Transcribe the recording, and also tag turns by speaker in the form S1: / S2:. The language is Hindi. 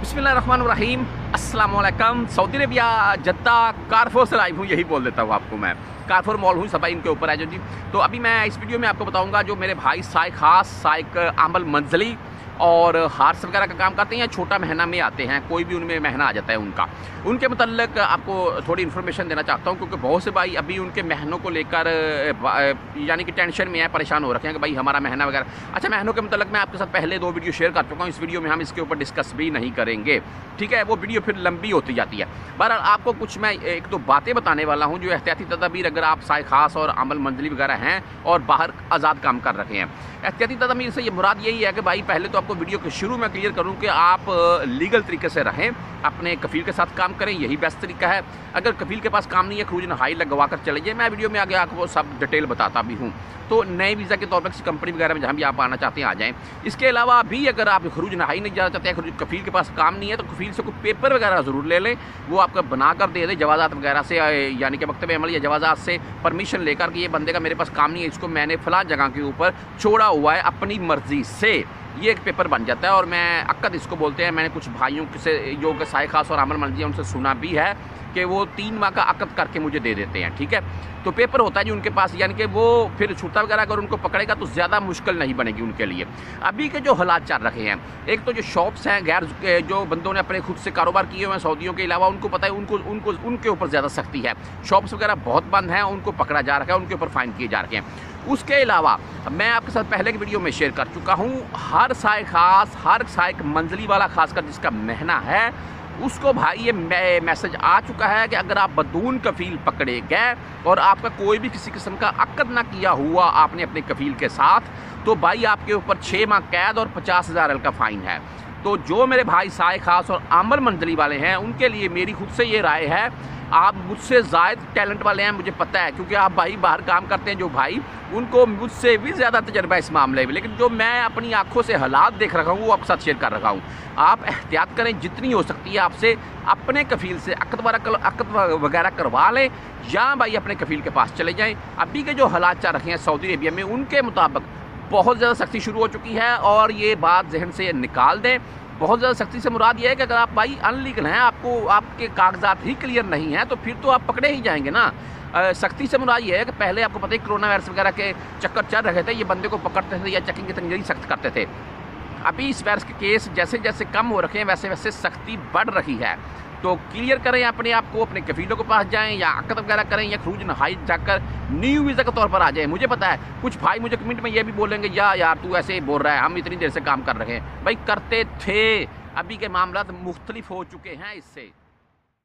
S1: बिस्मिल्लाहिर्रहमानिर्रहीम, अस्सलाम वालेकुम। सऊदी अरबिया जद्दा कारफोर से लाइव हूँ, यही बोल देता हूँ आपको मैं। कारफोर मॉल हूँ, सफाई इनके ऊपर है जो जी। तो अभी मैं इस वीडियो में आपको बताऊँगा जो मेरे भाई साइक खास, साइक आमल मंजली और हार्स वगैरह का काम करते हैं, छोटा महीना में आते हैं, कोई भी उनमें महीना आ जाता है उनका। उनके मतलब आपको थोड़ी इन्फॉर्मेशन देना चाहता हूँ, क्योंकि बहुत से भाई अभी उनके महीनों को लेकर यानी कि टेंशन में है, परेशान हो रखे हैं कि भाई हमारा महीना वगैरह। अच्छा, महीनों के मतलब मैं आपके साथ पहले 2 वीडियो शेयर कर चुका हूँ, इस वीडियो में हम इसके ऊपर डिस्कस भी नहीं करेंगे, ठीक है। वो वीडियो फिर लंबी होती जाती है। बहरहाल आपको कुछ मैं 1-2 बातें बताने वाला हूँ जो एहतियाती तदाबीर, अगर आप साइक खास और अमल मंजली वगैरह हैं और बाहर आज़ाद काम कर रखे हैं। एहतियाती तदाबीर से ये मुराद यही है कि भाई पहले तो आपको वीडियो के शुरू में क्लियर करूं कि आप लीगल तरीके से रहें, अपने कफील के साथ काम करें, यही बेस्ट तरीका है। अगर कफील के पास काम नहीं है, खरूज नहाई लगवा कर चले जाए। मैं वीडियो में आगे आपको सब डिटेल बताता भी हूँ। तो नए वीज़ा के तौर पर किसी कंपनी वगैरह में जहाँ भी आप आना चाहते हैं आ जाएँ। इसके अलावा भी अगर आप खरूज नहाई नहीं जाना चाहते हैं, कफील के पास काम नहीं है, तो कफील से कोई पेपर वगैरह ज़रूर ले लें, वो आपका बना कर दे दे जवाज़ात वगैरह से, यानी कि मकतब अमल या जवाज़ात से परमिशन लेकर कि ये बंदे का मेरे पास काम नहीं है, इसको मैंने फ़लाँ जगह के ऊपर छोड़ा हुआ है अपनी मर्ज़ी से, ये एक पेपर बन जाता है। और मैं अक्कद इसको बोलते हैं। मैंने कुछ भाइयों से जो कि साइक खास और अमल मंजली उनसे सुना भी है कि वो 3 माह का अक़द करके मुझे दे देते हैं, ठीक है। तो पेपर होता है जी उनके पास, यानी कि वो फिर छूटा वगैरह अगर उनको पकड़ेगा तो ज़्यादा मुश्किल नहीं बनेगी उनके लिए। अभी के जो हालात चल रखे हैं, एक तो जो शॉप्स हैं, गैर जो बंदों ने अपने खुद से कारोबार किए हुए हैं सऊदियों के अलावा, उनको पता है उनको उनके ऊपर ज़्यादा सख्ती है। शॉप्स वगैरह बहुत बंद हैं, उनको पकड़ा जा रहा है, उनके ऊपर फ़ाइन किए जा रहे हैं। उसके अलावा मैं आपके साथ पहले की वीडियो में शेयर कर चुका हूँ, हर साइक खास, हर साइक मंजली वाला खासकर जिसका महीना है, उसको भाई ये मैसेज आ चुका है कि अगर आप बदून कफील पकड़े गए और आपका कोई भी किसी किस्म का अक़द ना किया हुआ आपने अपने कफील के साथ, तो भाई आपके ऊपर 6 माह कैद और 50,000 रियाल का फ़ाइन है। तो जो मेरे भाई साइक खास और आमल मंजली वाले हैं, उनके लिए मेरी खुद से ये राय है, आप मुझसे ज़ायद टैलेंट वाले हैं, मुझे पता है, क्योंकि आप भाई बाहर काम करते हैं जो भाई, उनको मुझसे भी ज़्यादा तजर्बा इस मामले में, लेकिन जो मैं अपनी आंखों से हालात देख रखा हूँ वो आपके साथ शेयर कर रखा हूँ। आप एहतियात करें जितनी हो सकती है, आपसे अपने कफील से अक़द वगैरह करवा लें, या भाई अपने कफील के पास चले जाएँ। अभी के जो हालात चल रखे हैं सऊदी अरबिया में, उनके मुताबिक बहुत ज़्यादा सख्ती शुरू हो चुकी है, और ये बात जहन से निकाल दें। बहुत ज़्यादा सख्ती से मुराद ये है कि अगर आप भाई अनलीगल हैं, आपके कागजात ही क्लियर नहीं हैं, तो फिर तो आप पकड़े ही जाएंगे ना। सख्ती से मुराद ये है कि पहले आपको पता है कोरोना वायरस वगैरह के चक्कर चल रहे थे, ये बंदे को पकड़ते थे या चेकिंग की तंजीरी सख्त करते थे। अभी इस वायरस के केस जैसे जैसे कम हो रखे हैं, वैसे वैसे सख्ती बढ़ रही है। तो क्लियर करें अपने आप को, अपने कफीलों के पास जाएं, या अक़द वगैरह करें, या खरूज नहाई जाकर न्यू वीज़ा के तौर पर आ जाएं। मुझे पता है कुछ भाई मुझे कमेंट में ये भी बोलेंगे, यार तू ऐसे ही बोल रहा है, हम इतनी देर से काम कर रहे हैं। भाई करते थे, अभी के मामला मुख्तलिफ हो चुके हैं इससे।